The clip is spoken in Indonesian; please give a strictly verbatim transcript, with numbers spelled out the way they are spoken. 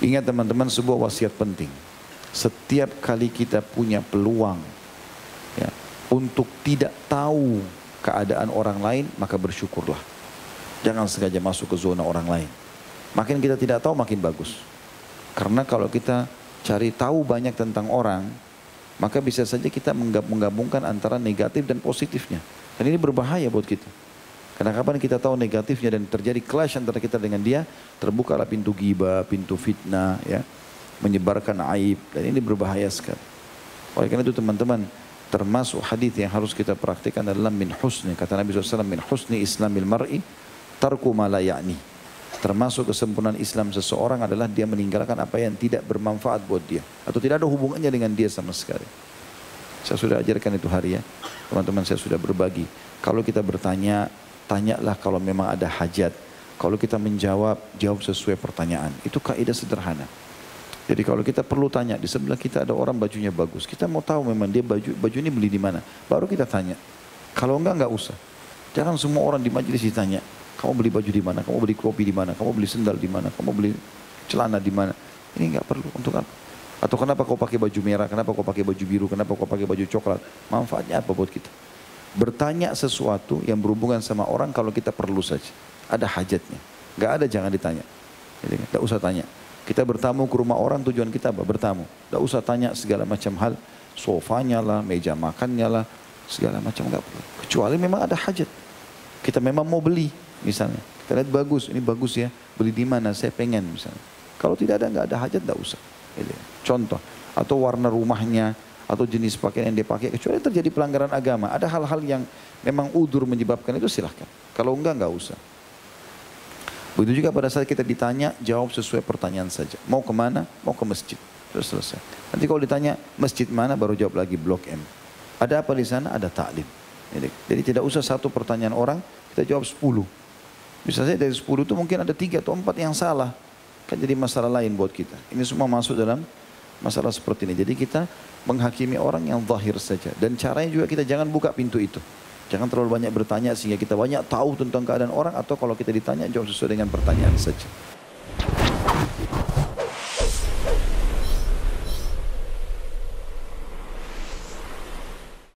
Ingat teman-teman, sebuah wasiat penting. Setiap kali kita punya peluang ya, untuk tidak tahu keadaan orang lain, maka bersyukurlah. Jangan sengaja masuk ke zona orang lain. Makin kita tidak tahu, makin bagus. Karena kalau kita cari tahu banyak tentang orang, maka bisa saja kita menggabungkan antara negatif dan positifnya. Dan ini berbahaya buat kita. Karena kapan kita tahu negatifnya dan terjadi clash antara kita dengan dia, terbukalah pintu ghibah, pintu fitnah, ya, menyebarkan aib, dan ini berbahaya sekali. Oleh karena itu teman-teman, termasuk hadis yang harus kita praktikkan adalah min husni, kata Nabi shallallahu alaihi wasallam, min husni islamil mar'i tarku ma la ya'ni. Termasuk kesempurnaan Islam seseorang adalah dia meninggalkan apa yang tidak bermanfaat buat dia, atau tidak ada hubungannya dengan dia sama sekali. Saya sudah ajarkan itu hari ya, teman-teman, saya sudah berbagi. Kalau kita bertanya, tanyalah kalau memang ada hajat. Kalau kita menjawab, jawab sesuai pertanyaan. Itu kaidah sederhana. Jadi kalau kita perlu tanya, di sebelah kita ada orang bajunya bagus. Kita mau tahu memang dia baju baju ini beli di mana. Baru kita tanya. Kalau enggak, enggak usah. Jangan semua orang di majelis ditanya. Kamu beli baju di mana? Kamu beli kopi di mana? Kamu beli sendal di mana? Kamu beli celana di mana? Ini enggak perlu. Untuk apa? Atau kenapa kau pakai baju merah? Kenapa kau pakai baju biru? Kenapa kau pakai baju coklat? Manfaatnya apa buat kita? Bertanya sesuatu yang berhubungan sama orang kalau kita perlu saja. Ada hajatnya. Enggak ada, jangan ditanya. Jadi, enggak usah tanya. Kita bertamu ke rumah orang, tujuan kita apa? Bertamu. Enggak usah tanya segala macam hal. Sofanya lah, meja makannya lah, segala macam enggak perlu. Kecuali memang ada hajat. Kita memang mau beli misalnya. Kita lihat bagus, ini bagus ya. Beli di mana? Saya pengen misalnya. Kalau tidak ada, enggak ada hajat, enggak usah. Jadi, contoh. Atau warna rumahnya, atau jenis pakaian yang dia pakai, kecuali terjadi pelanggaran agama. Ada hal-hal yang memang udur menyebabkan itu, silahkan. Kalau enggak, enggak usah. Begitu juga pada saat kita ditanya, jawab sesuai pertanyaan saja. Mau kemana? Mau ke masjid. Terus selesai. Nanti kalau ditanya masjid mana, baru jawab lagi Blok M. Ada apa di sana? Ada taklim. Jadi, jadi tidak usah satu pertanyaan orang, kita jawab sepuluh. Bisa saja dari sepuluh itu mungkin ada tiga atau empat yang salah. Kan jadi masalah lain buat kita. Ini semua masuk dalam masalah seperti ini. Jadi kita menghakimi orang yang zahir saja. Dan caranya juga kita jangan buka pintu itu. Jangan terlalu banyak bertanya sehingga kita banyak tahu tentang keadaan orang, atau kalau kita ditanya jawab sesuai dengan pertanyaan saja.